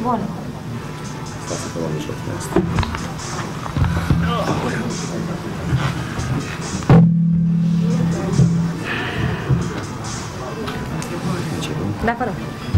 Bun. Stați pe la mijlocul ăsta. Da, fără.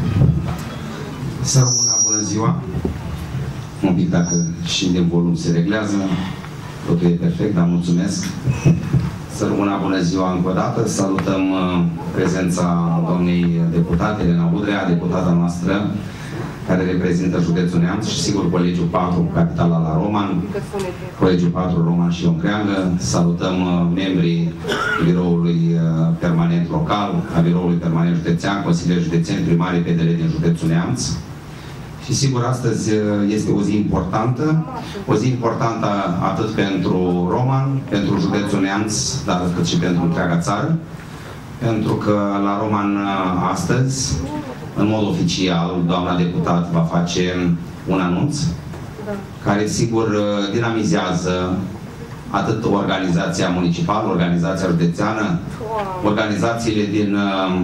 Să rămână, bună ziua. Un pic dacă și de volum se reglează, totul e perfect, dar mulțumesc. Să rămână, bună ziua încă o dată. Salutăm prezența doamnei deputate, Elena Udrea, deputata noastră, care reprezintă județul Neamț și sigur Colegiul 4, capitala la Roman, Colegiul 4, Roman și Ion Creangă. Salutăm membrii biroului permanent local, a biroului permanent județean, consilieri județeni, primarii PDL din județul Neamț. Și sigur, astăzi este o zi importantă atât pentru Roman, pentru județul Neamț, dar cât și pentru întreaga țară, pentru că la Roman astăzi, în mod oficial, doamna deputat va face un anunț care, sigur, dinamizează atât organizația municipală, organizația județeană, organizațiile din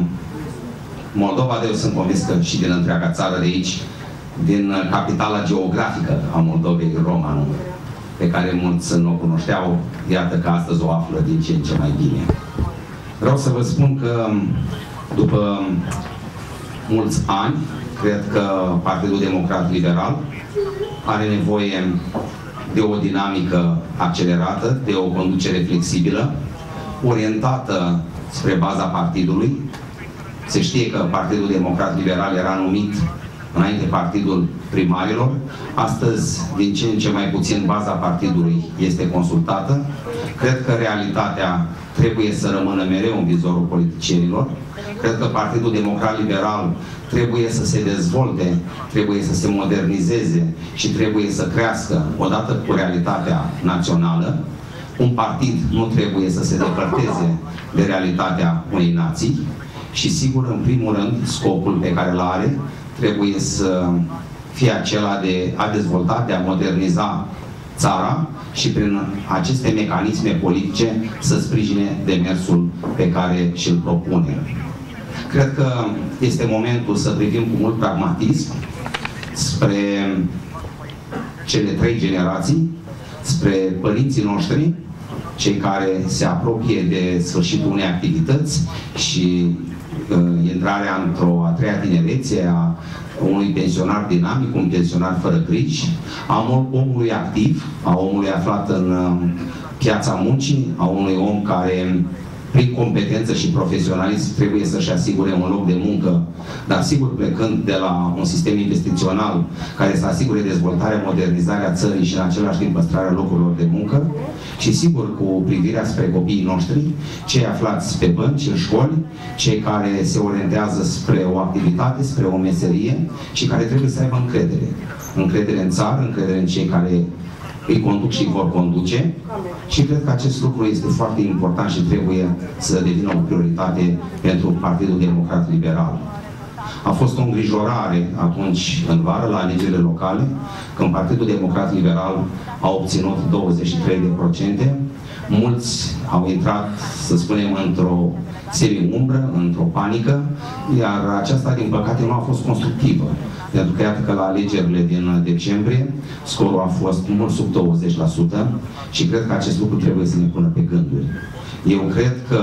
Moldova, de eu sunt convins că și din întreaga țară de aici, din capitala geografică a Moldovei, Roman, pe care mulți nu o cunoșteau, iată că astăzi o află din ce în ce mai bine. Vreau să vă spun că după mulți ani, cred că Partidul Democrat Liberal are nevoie de o dinamică accelerată, de o conducere flexibilă, orientată spre baza partidului. Se știe că Partidul Democrat Liberal era numit înainte Partidul Primarilor. Astăzi, din ce în ce mai puțin, baza partidului este consultată. Cred că realitatea trebuie să rămână mereu în vizorul politicienilor. Cred că Partidul Democrat Liberal trebuie să se dezvolte, trebuie să se modernizeze și trebuie să crească odată cu realitatea națională. Un partid nu trebuie să se depărteze de realitatea unei nații și, sigur, în primul rând, scopul pe care îl are trebuie să fie acela de a dezvolta, de a moderniza țara și prin aceste mecanisme politice să sprijine demersul pe care și-l propune. Cred că este momentul să privim cu mult pragmatism spre cele trei generații, spre părinții noștri, cei care se apropie de sfârșitul unei activități și intrarea într-o a treia tinerețe a unui pensionar dinamic, un pensionar fără griji, a omului activ, a omului aflat în piața muncii, a unui om care prin competență și profesionalism trebuie să-și asigure un loc de muncă, dar sigur plecând de la un sistem investițional care să asigure dezvoltarea, modernizarea țării și în același timp păstrarea locurilor de muncă și sigur cu privirea spre copiii noștri, cei aflați pe bănci, în școli, cei care se orientează spre o activitate, spre o meserie și care trebuie să aibă încredere. Încredere în țară, încredere în cei care îi conduc și îi vor conduce și cred că acest lucru este foarte important și trebuie să devină o prioritate pentru Partidul Democrat Liberal. A fost o îngrijorare atunci în vară, la alegerile locale, când Partidul Democrat Liberal a obținut 23%. Mulți au intrat, să spunem, într-o semi-umbră, într-o panică, iar aceasta, din păcate, nu a fost constructivă. Pentru că iată că la alegerile din decembrie scorul a fost mult sub 20% și cred că acest lucru trebuie să ne pună pe gânduri. Eu cred că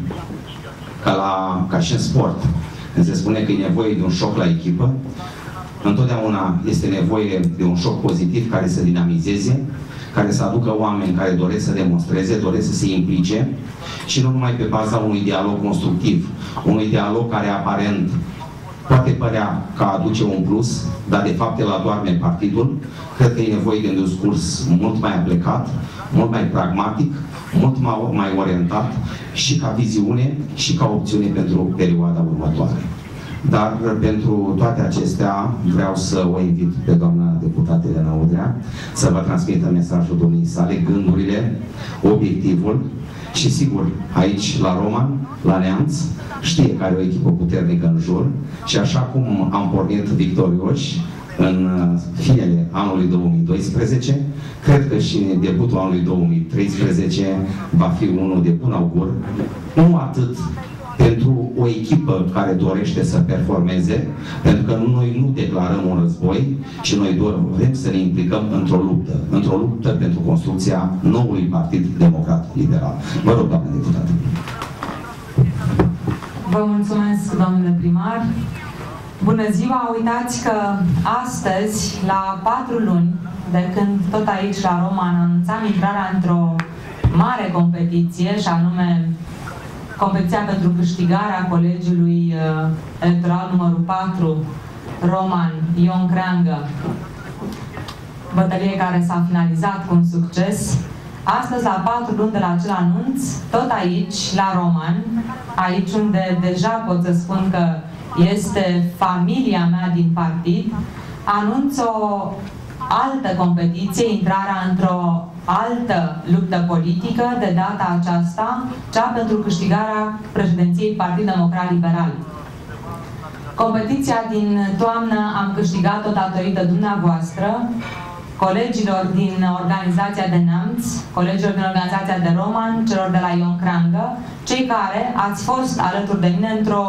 ca și în sport, când se spune că e nevoie de un șoc la echipă, întotdeauna este nevoie de un șoc pozitiv care să dinamizeze, care să aducă oameni care doresc să demonstreze, doresc să se implice și nu numai pe baza unui dialog constructiv, unui dialog care aparent poate părea că aduce un plus, dar de fapt el adoarme partidul. Cred că e nevoie de un discurs mult mai aplecat, mult mai pragmatic, mult mai orientat și ca viziune și ca opțiune pentru perioada următoare. Dar pentru toate acestea vreau să o invit pe doamna deputată Elena Udrea să vă transmită mesajul domniei sale, gândurile, obiectivul și sigur aici la Roman, la Neamț, știe că are o echipă puternică în jur și așa cum am pornit victorioși în finele anului 2012, cred că și debutul anului 2013 va fi unul de bun augur, nu atât pentru o echipă care dorește să performeze, pentru că noi nu declarăm un război, ci noi doar vrem să ne implicăm într-o luptă pentru construcția noului Partid Democrat Liberal. Vă rog, doamne deputate. Vă mulțumesc, domnule primar. Bună ziua! Uitați că astăzi, la 4 luni, de când tot aici la Roman anunțam intrarea într-o mare competiție, și anume competiția pentru câștigarea colegiului electoral numărul 4, Roman Ion Creangă, bătălie care s-a finalizat cu un succes. Astăzi, la 4 luni de la acel anunț, tot aici, la Roman, aici unde deja pot să spun că este familia mea din partid, anunț o altă competiție, intrarea într-o altă luptă politică, de data aceasta, cea pentru câștigarea președinției Partid Democrat Liberal. Competiția din toamnă am câștigat-o datorită dumneavoastră, colegilor din organizația de Neamț, colegilor din organizația de Roman, celor de la Ion Creangă, cei care ați fost alături de mine într-o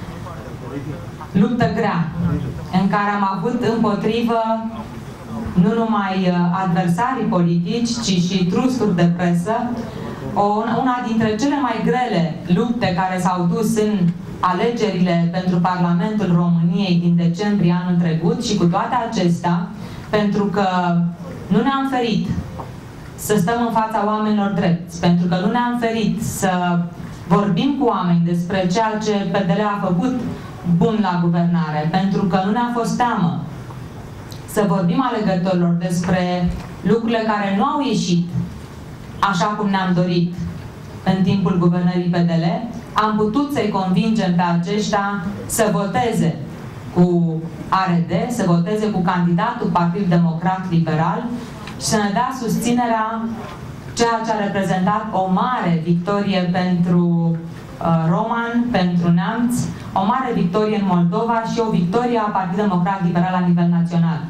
luptă grea, în care am avut împotrivă nu numai adversarii politici, ci și trusturi de presă, una dintre cele mai grele lupte care s-au dus în alegerile pentru Parlamentul României din decembrie anul trecut, și cu toate acestea, pentru că nu ne-am ferit să stăm în fața oamenilor drepți, pentru că nu ne-am ferit să vorbim cu oameni despre ceea ce PDL a făcut bun la guvernare, pentru că nu ne-a fost teamă să vorbim alegătorilor despre lucrurile care nu au ieșit așa cum ne-am dorit în timpul guvernării PDL, am putut să-i convingem pe aceștia să voteze cu ARD, să voteze cu candidatul Partid Democrat Liberal și să ne dea susținerea, ceea ce a reprezentat o mare victorie pentru Roman, pentru Neamț, o mare victorie în Moldova și o victorie a Partidului Democrat Liberal la nivel național.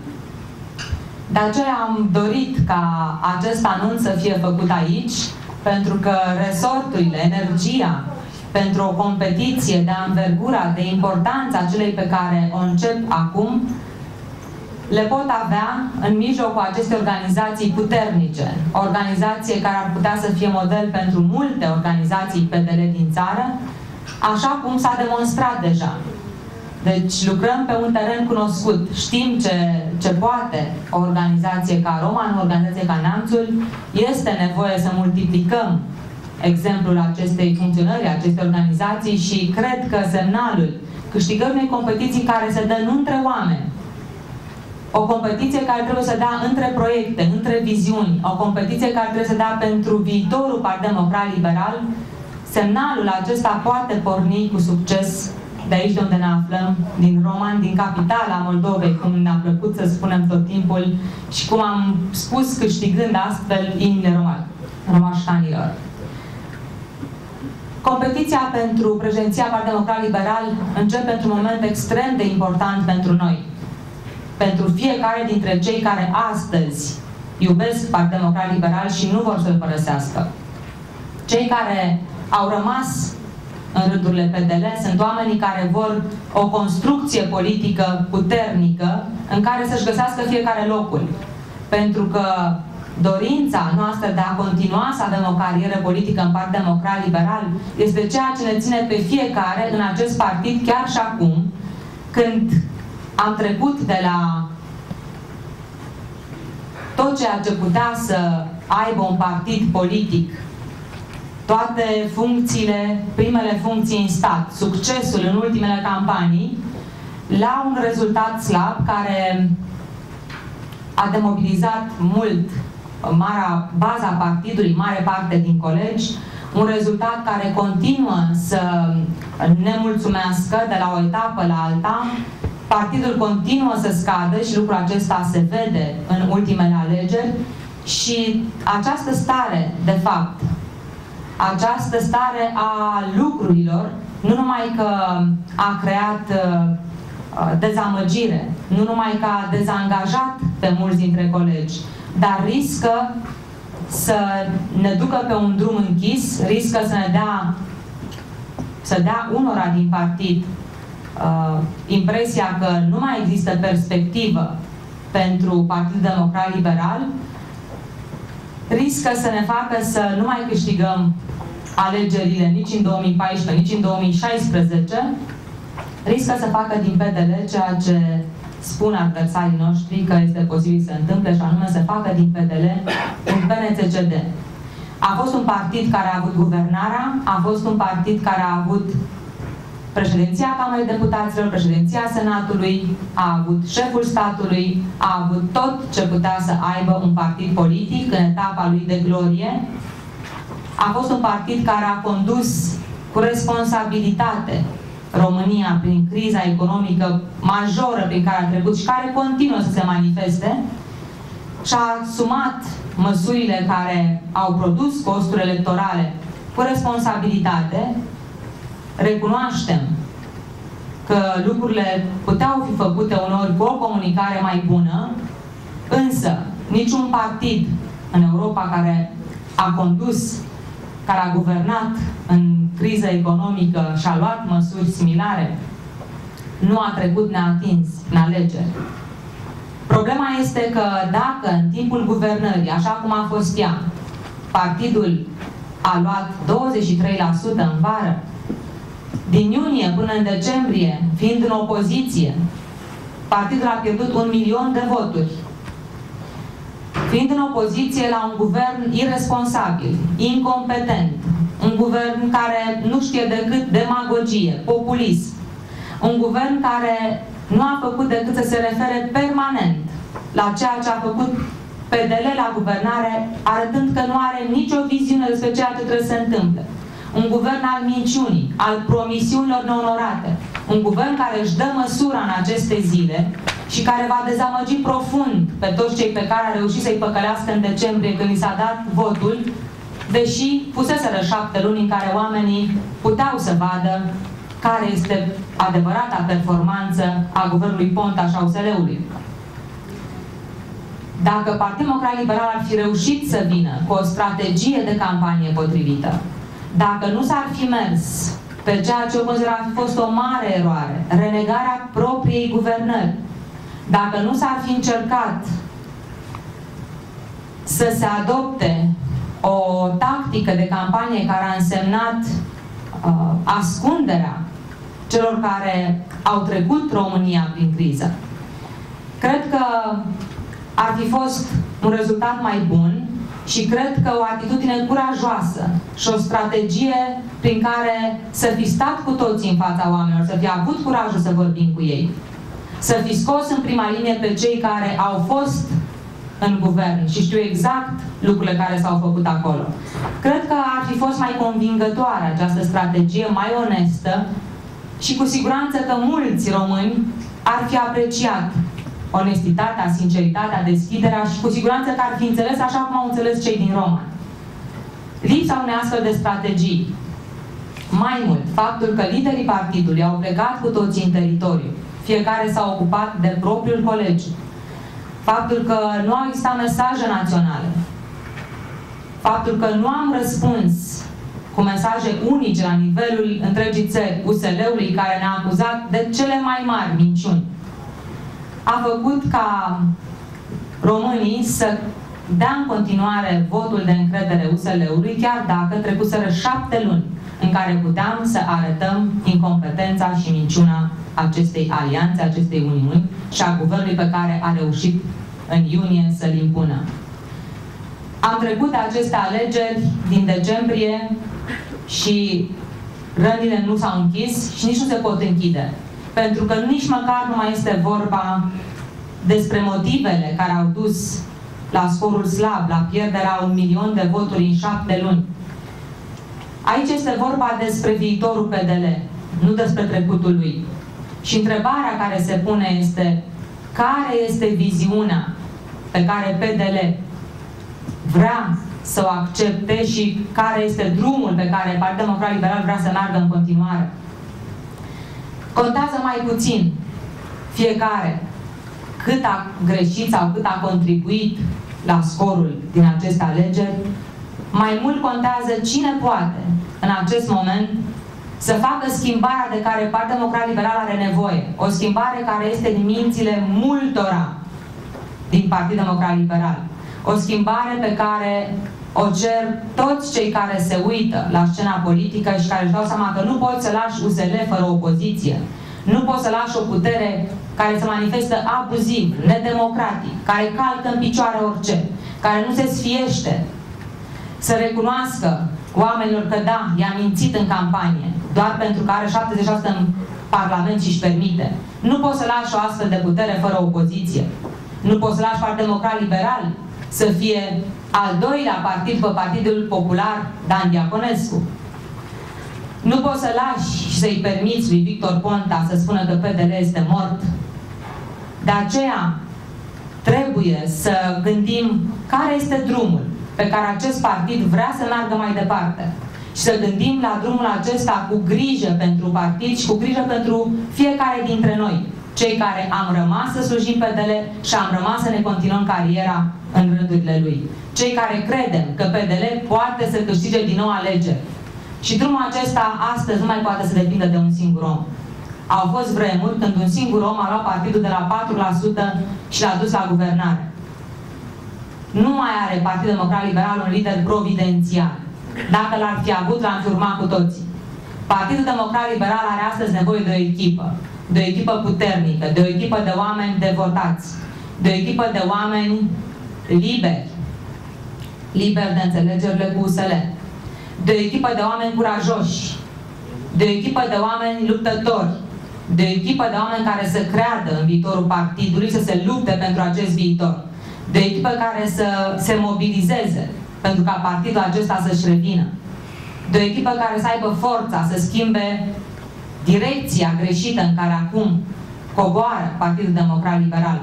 De aceea am dorit ca acest anunț să fie făcut aici, pentru că resorturile, energia, pentru o competiție de anvergura, de importanța celei pe care o încep acum, le pot avea în mijlocul acestei organizații puternice. O organizație care ar putea să fie model pentru multe organizații PDL din țară, așa cum s-a demonstrat deja. Deci lucrăm pe un teren cunoscut. Știm ce poate o organizație ca Roman, o organizație ca Neamțul. Este nevoie să multiplicăm exemplul acestei funcționări, acestei organizații, și cred că semnalul câștigării unei competiții care se dă nu între oameni, o competiție care trebuie să dea între proiecte, între viziuni, o competiție care trebuie să dea pentru viitorul Partid Democrat Liberal, semnalul acesta poate porni cu succes de aici de unde ne aflăm, din Roman, din capitala Moldovei, cum ne-a plăcut să spunem tot timpul și cum am spus câștigând astfel inimile romaștanilor. Competiția pentru președinția Partid Democrat Liberal începe într-un moment extrem de important pentru noi. Pentru fiecare dintre cei care astăzi iubesc Partid Democrat Liberal și nu vor să-l părăsească. Cei care au rămas în rândurile PDL sunt oamenii care vor o construcție politică puternică în care să-și găsească fiecare locul. Pentru că dorința noastră de a continua să avem o carieră politică în Partid Democrat Liberal este ceea ce ne ține pe fiecare în acest partid, chiar și acum, când am trecut de la tot ceea ce putea să aibă un partid politic, toate funcțiile, primele funcții în stat, succesul în ultimele campanii, la un rezultat slab care a demobilizat mult baza partidului, mare parte din colegi, un rezultat care continuă să ne mulțumească de la o etapă la alta. Partidul continuă să scadă și lucrul acesta se vede în ultimele alegeri și această stare, de fapt, această stare a lucrurilor, nu numai că a creat dezamăgire, nu numai că a dezangajat pe mulți dintre colegi, dar riscă să ne ducă pe un drum închis, riscă să ne dea să dea unora din partid impresia că nu mai există perspectivă pentru Partidul Democrat Liberal, riscă să ne facă să nu mai câștigăm alegerile nici în 2014, nici în 2016, riscă să facă din PDL ceea ce spun adversarii noștri că este posibil să întâmple, și anume să facă din PDL un PNCCD. A fost un partid care a avut guvernarea, a fost un partid care a avut președinția Camerei Deputaților, președinția Senatului, a avut șeful statului, a avut tot ce putea să aibă un partid politic în etapa lui de glorie. A fost un partid care a condus cu responsabilitate România prin criza economică majoră prin care a trecut și care continuă să se manifeste și a asumat măsurile care au produs costuri electorale cu responsabilitate. Recunoaștem că lucrurile puteau fi făcute uneori cu o comunicare mai bună, însă niciun partid în Europa care a condus, care a guvernat în criză economică și a luat măsuri similare, nu a trecut neatins în alegeri. Problema este că dacă în timpul guvernării, așa cum a fost ea, partidul a luat 23% în vară, din iunie până în decembrie, fiind în opoziție, partidul a pierdut 1 milion de voturi. Fiind în opoziție la un guvern irresponsabil, incompetent, un guvern care nu știe decât demagogie, populism, un guvern care nu a făcut decât să se refere permanent la ceea ce a făcut PDL la guvernare, arătând că nu are nicio viziune despre ceea ce trebuie să se întâmple. Un guvern al minciunii, al promisiunilor neonorate, un guvern care își dă măsura în aceste zile și care va dezamăgi profund pe toți cei pe care a reușit să-i păcălească în decembrie când i s-a dat votul, deși fuseseră 7 luni în care oamenii puteau să vadă care este adevărata performanță a guvernului Ponta și a USL-ului. Dacă Partidul Democrat Liberal ar fi reușit să vină cu o strategie de campanie potrivită, dacă nu s-ar fi mers pe ceea ce eu consider a fost o mare eroare, renegarea propriei guvernări, dacă nu s-ar fi încercat să se adopte o tactică de campanie care a însemnat ascunderea celor care au trecut România prin criză, cred că ar fi fost un rezultat mai bun și cred că o atitudine curajoasă și o strategie prin care să fi stat cu toții în fața oamenilor, să fi avut curajul să vorbim cu ei, să fi scos în prima linie pe cei care au fost în guvern și știu exact lucrurile care s-au făcut acolo. Cred că ar fi fost mai convingătoare această strategie, mai onestă și cu siguranță că mulți români ar fi apreciat onestitatea, sinceritatea, deschiderea și cu siguranță că ar fi înțeles așa cum au înțeles cei din Roma. Lipsa unei astfel de strategii. Mai mult, faptul că liderii partidului au plecat cu toții în teritoriu, fiecare s-a ocupat de propriul colegiu, faptul că nu au existat mesaje naționale, faptul că nu am răspuns cu mesaje unice la nivelul întregii țări, USL-ului care ne-a acuzat de cele mai mari minciuni, a făcut ca românii să dea în continuare votul de încredere USL-ului, chiar dacă trecuseră 7 luni în care puteam să arătăm incompetența și minciuna acestei alianțe, acestei uniuni și a guvernului pe care a reușit în iunie să-l impună. Am trecut de aceste alegeri din decembrie și rănile nu s-au închis și nici nu se pot închide. Pentru că nici măcar nu mai este vorba despre motivele care au dus la scorul slab, la pierderea 1 milion de voturi în 7 luni. Aici este vorba despre viitorul PDL, nu despre trecutul lui. Și întrebarea care se pune este: care este viziunea pe care PDL vrea să o accepte și care este drumul pe care Partidul Democrat Liberal vrea să meargă în continuare? Contează mai puțin fiecare cât a greșit sau cât a contribuit la scorul din aceste alegeri. Mai mult contează cine poate în acest moment să facă schimbarea de care Partidul Democrat Liberal are nevoie. O schimbare care este în mințile multora din Partidul Democrat Liberal. O schimbare pe care o cer toți cei care se uită la scena politică și care își dau seama că nu poți să lași USL fără opoziție. Nu poți să lași o putere care se manifestă abuziv, nedemocratic, care calcă în picioare orice, care nu se sfiește să recunoască oamenilor că da, i-a mințit în campanie, doar pentru că are 76 în Parlament și își permite. Nu poți să lași o astfel de putere fără opoziție. Nu poți să lași Partidul Democrat Liberal să fie al doilea partid pe Partidul Popular Dan Diaconescu. Nu poți să lași și să-i permiți lui Victor Ponta să spună că PDL este mort. De aceea trebuie să gândim care este drumul pe care acest partid vrea să meargă mai departe. Și să gândim la drumul acesta cu grijă pentru partid și cu grijă pentru fiecare dintre noi. Cei care am rămas să slujim PDL și am rămas să ne continuăm cariera în rândurile lui. Cei care credem că PDL poate să câștige din nou alegeri. Și drumul acesta astăzi nu mai poate să depindă de un singur om. Au fost vremuri când un singur om a luat partidul de la 4% și l-a dus la guvernare. Nu mai are Partidul Democrat Liberal un lider providențial. Dacă l-ar fi avut, l-am fi urmat cu toții. Partidul Democrat Liberal are astăzi nevoie de o echipă. De o echipă puternică, de o echipă de oameni devotați, de o echipă de oameni liberi, liberi de înțelegerile cu USL, de o echipă de oameni curajoși, de o echipă de oameni luptători, de o echipă de oameni care să creadă în viitorul partidului, să se lupte pentru acest viitor, de o echipă care să se mobilizeze pentru ca partidul acesta să-și revină, de o echipă care să aibă forța să schimbe direcția greșită în care acum coboară Partidul Democrat Liberal.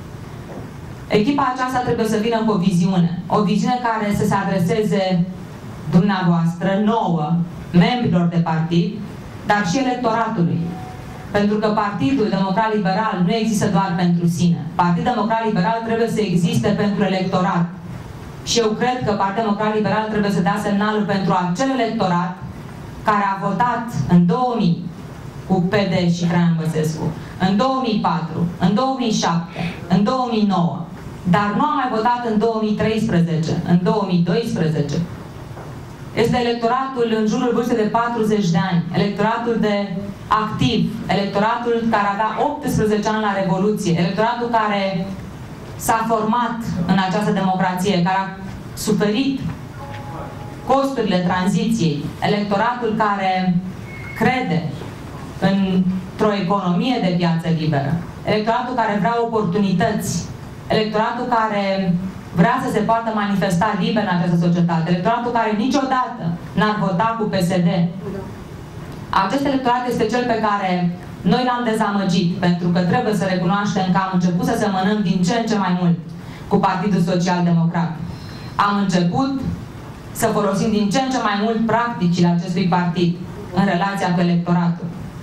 Echipa aceasta trebuie să vină cu o viziune. O viziune care să se adreseze dumneavoastră, nouă, membrilor de partid, dar și electoratului. Pentru că Partidul Democrat Liberal nu există doar pentru sine. Partidul Democrat Liberal trebuie să existe pentru electorat. Și eu cred că Partidul Democrat Liberal trebuie să dea semnalul pentru acel electorat care a votat în 2000 cu PD și Traian Băsescu, în 2004, în 2007, în 2009, dar nu a mai votat în 2013, în 2012. Este electoratul în jurul vârstei de 40 de ani, electoratul de activ, electoratul care avea 18 ani la Revoluție, electoratul care s-a format în această democrație, care a suferit costurile tranziției, electoratul care crede într-o economie de piață liberă, electoratul care vrea oportunități, electoratul care vrea să se poată manifesta liber în această societate, electoratul care niciodată n-ar vota cu PSD. Acest electorat este cel pe care noi l-am dezamăgit, pentru că trebuie să recunoaștem că am început să semănăm din ce în ce mai mult cu Partidul Social Democrat. Am început să folosim din ce în ce mai mult practicile acestui partid în relația cu electoratul.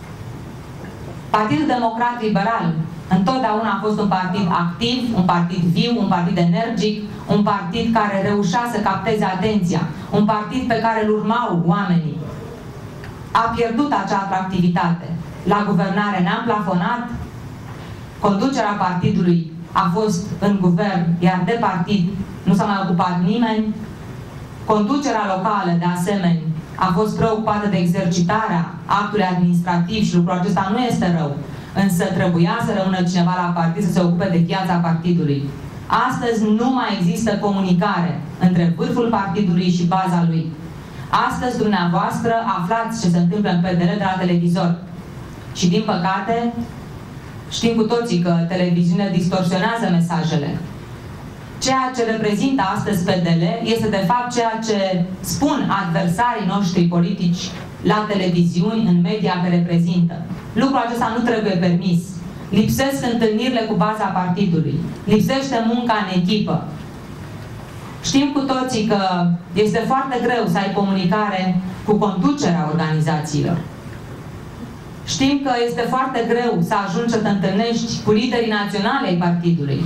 Partidul Democrat Liberal întotdeauna a fost un partid activ, un partid viu, un partid energic, un partid care reușea să capteze atenția, un partid pe care îl urmau oamenii. A pierdut acea atractivitate. La guvernare ne-am plafonat, conducerea partidului a fost în guvern, iar de partid nu s-a mai ocupat nimeni. Conducerea locală, de asemenea, a fost preocupată de exercitarea actului administrativ și lucrul acesta nu este rău, însă trebuia să rămână cineva la partid să se ocupe de viața partidului. Astăzi nu mai există comunicare între vârful partidului și baza lui. Astăzi dumneavoastră aflați ce se întâmplă în PDL de la televizor. Și din păcate știm cu toții că televiziunea distorsionează mesajele. Ceea ce reprezintă astăzi PDL este de fapt ceea ce spun adversarii noștri politici la televiziuni, în media că reprezintă. Lucrul acesta nu trebuie permis. Lipsesc întâlnirile cu baza partidului. Lipsește munca în echipă. Știm cu toții că este foarte greu să ai comunicare cu conducerea organizațiilor. Știm că este foarte greu să ajungi să te întâlnești cu liderii naționali ai partidului.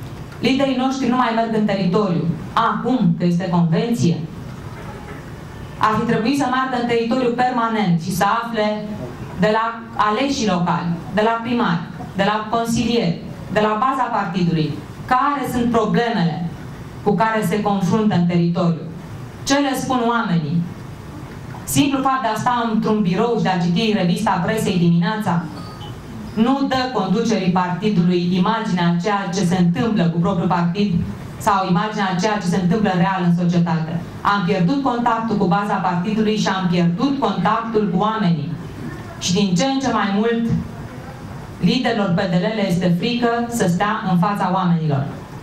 Liderii noștri nu mai merg în teritoriu. Acum că este convenție. ar fi trebuit să meargă în teritoriu permanent și să afle de la aleșii locali, de la primari, de la consilieri, de la baza partidului, care sunt problemele cu care se confruntă în teritoriu. Ce le spun oamenii? Simplu fapt de a sta într-un birou și de a citi revista presei dimineața nu dă conducerii partidului imaginea ceea ce se întâmplă cu propriul partid sau imaginea ceea ce se întâmplă real în societate. Am pierdut contactul cu baza partidului și am pierdut contactul cu oamenii. Și din ce în ce mai mult liderilor PDL le este frică să stea în fața oamenilor.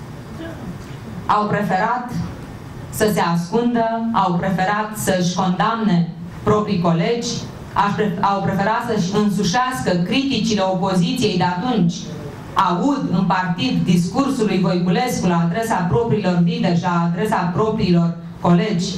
Au preferat să se ascundă, au preferat să-și condamne proprii colegi, au preferat să-și însușească criticile opoziției de atunci. Aud în partid discursul lui Voiculescu la adresa propriilor lideri și la adresa propriilor colegi.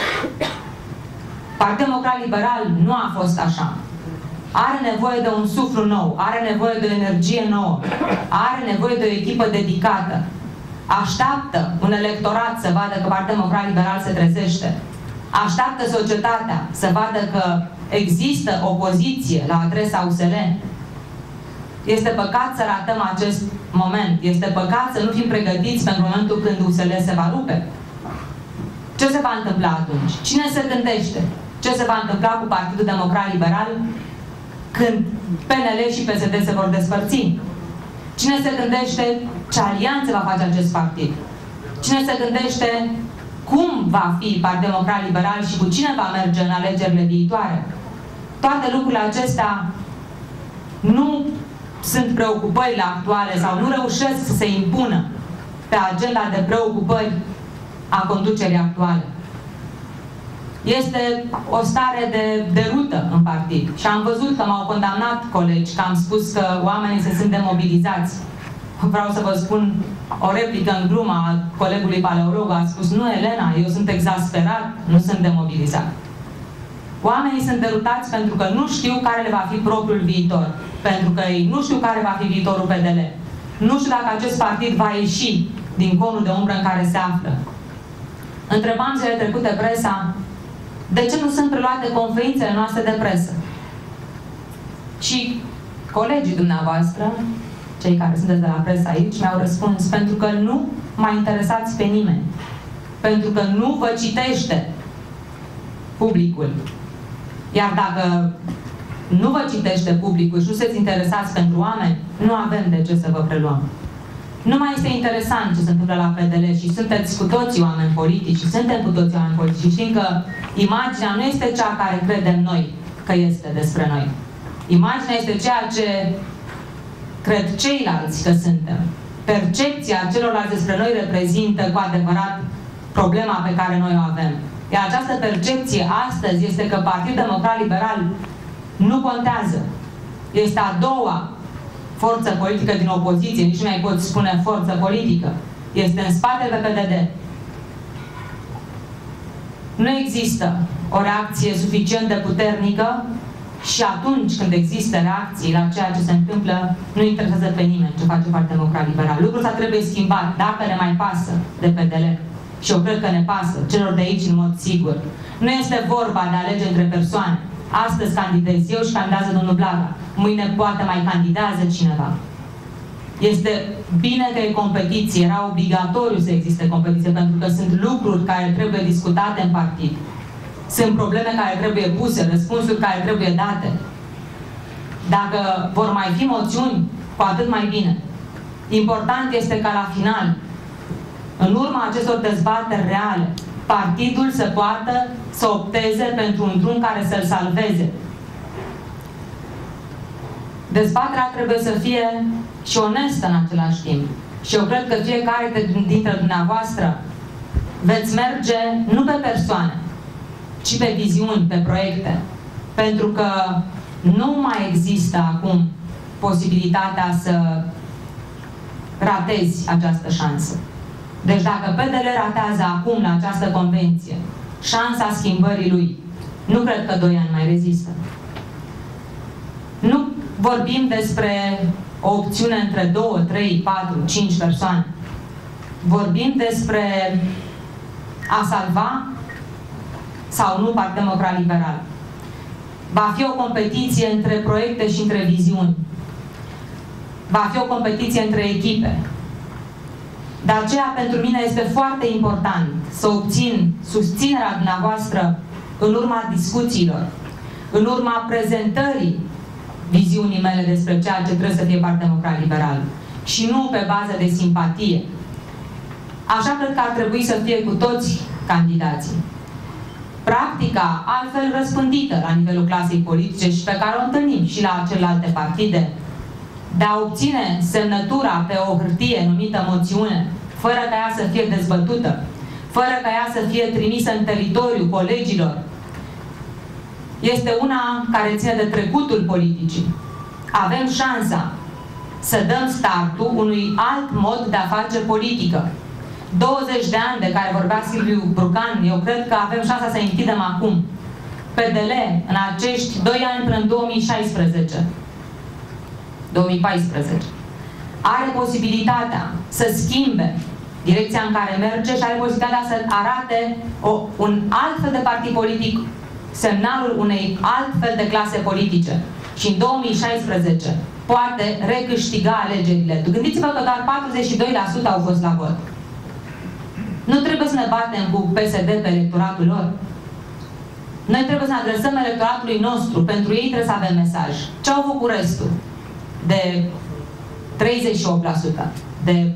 Partidul Democrat Liberal nu a fost așa. Are nevoie de un suflu nou, are nevoie de o energie nouă, are nevoie de o echipă dedicată. Așteaptă un electorat să vadă că Partidul Democrat Liberal se trezește. Așteaptă societatea să vadă că există opoziție la adresa USL. Este păcat să ratăm acest moment. Este păcat să nu fim pregătiți pentru momentul când USL se va rupe. Ce se va întâmpla atunci? Cine se gândește? Ce se va întâmpla cu Partidul Democrat Liberal când PNL și PSD se vor despărți? Cine se gândește ce alianțe va face acest partid? Cine se gândește cum va fi Partidul Democrat Liberal și cu cine va merge în alegerile viitoare? Toate lucrurile acestea nu sunt preocupările actuale sau nu reușesc să se impună pe agenda de preocupări a conducerii actuale. Este o stare de derută în partid. Și am văzut că m-au condamnat colegi, că am spus că oamenii se sunt demobilizați. Vreau să vă spun o replică în glumă a colegului paleolog. A spus: nu, Elena, eu sunt exasperat, nu sunt demobilizat. Oamenii sunt derutați pentru că nu știu care le va fi propriul viitor. Pentru că ei nu știu care va fi viitorul PDL. Nu știu dacă acest partid va ieși din conul de umbră în care se află. Întrebam zilele trecute presa de ce nu sunt preluate conferințele noastre de presă. Și colegii dumneavoastră, cei care sunteți de la presă aici, mi-au răspuns: pentru că nu mai interesați pe nimeni. Pentru că nu vă citește publicul. Iar dacă nu vă citește publicul și nu sunteți interesați pentru oameni, nu avem de ce să vă preluăm. Nu mai este interesant ce se întâmplă la PDL și sunteți cu toții oameni politici și suntem cu toții oameni politici și știm că imaginea nu este cea care credem noi că este despre noi. Imaginea este ceea ce cred ceilalți că suntem. Percepția celorlalți despre noi reprezintă cu adevărat problema pe care noi o avem. Iar această percepție astăzi este că Partidul Democrat Liberal nu contează. Este a doua forță politică din opoziție, nici nu mai pot spune forță politică. Este în spatele PDD. Nu există o reacție suficient de puternică și atunci când există reacții la ceea ce se întâmplă, nu interesează pe nimeni ce face Partidul Democrat Liberal. Lucrul ăsta trebuie schimbat dacă ne mai pasă de PDL. Și eu cred că ne pasă, celor de aici în mod sigur. Nu este vorba de a alege între persoane. Astăzi candidez eu și candidează domnul Blaga. Mâine poate mai candidează cineva. Este bine că e competiție, era obligatoriu să existe competiție, pentru că sunt lucruri care trebuie discutate în partid. Sunt probleme care trebuie puse, răspunsuri care trebuie date. Dacă vor mai fi moțiuni, cu atât mai bine. Important este ca la final, în urma acestor dezbateri reale, partidul să poată să opteze pentru un drum care să-l salveze. Dezbaterea trebuie să fie și onestă în același timp. Și eu cred că fiecare dintre dumneavoastră veți merge nu pe persoane, ci pe viziuni, pe proiecte. Pentru că nu mai există acum posibilitatea să ratezi această șansă. Deci dacă PDL ratează acum la această convenție șansa schimbării lui, nu cred că 2 ani mai rezistă. Nu vorbim despre o opțiune între 2, 3, 4, 5 persoane. Vorbim despre a salva sau nu Partid Democrat Liberal. Va fi o competiție între proiecte și între viziuni. Va fi o competiție între echipe. De aceea, pentru mine este foarte important să obțin susținerea dumneavoastră în urma discuțiilor, în urma prezentării viziunii mele despre ceea ce trebuie să fie Partidul Democrat Liberal și nu pe bază de simpatie. Așa cred că ar trebui să fie cu toți candidații. Practica altfel răspândită la nivelul clasei politice și pe care o întâlnim și la celelalte partide, de a obține semnătura pe o hârtie numită moțiune, fără ca ea să fie dezbătută, fără ca ea să fie trimisă în teritoriu colegilor, este una care ține de trecutul politicii. Avem șansa să dăm startul unui alt mod de a face politică. 20 de ani de care vorbea Silviu Brucan, eu cred că avem șansa să închidem acum. PDL, în acești 2 ani până în 2014, are posibilitatea să schimbe direcția în care merge și are posibilitatea să arate un alt fel de partid politic, semnalul unei altfel de clase politice. Și în 2016 poate recâștiga alegerile. Gândiți-vă că doar 42% au fost la vot. Nu trebuie să ne batem cu PSD pe electoratul lor. Noi trebuie să ne adresăm electoratului nostru. Pentru ei trebuie să avem mesaj. Ce au făcut restul? De 38%. De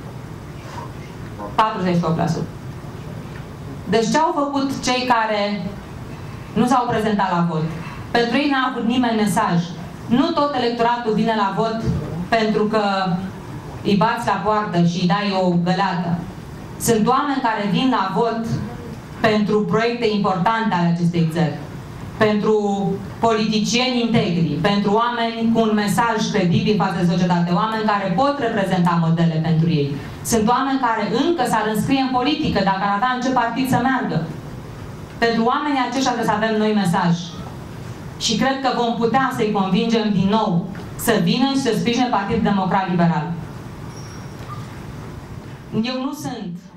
48%. Deci ce au făcut cei care nu s-au prezentat la vot? Pentru ei n-a avut nimeni mesaj. Nu tot electoratul vine la vot pentru că îi bați la poartă și îi dai o găleată. Sunt oameni care vin la vot pentru proiecte importante ale acestei țări, pentru politicieni integri, pentru oameni cu un mesaj credibil față de societate, oameni care pot reprezenta modele pentru ei. Sunt oameni care încă s-ar înscrie în politică dacă ar avea în ce partid să meargă. Pentru oamenii aceștia trebuie să avem noi mesaj. Și cred că vom putea să-i convingem din nou să vină și să sprijine Partidul Democrat Liberal. Eu nu sunt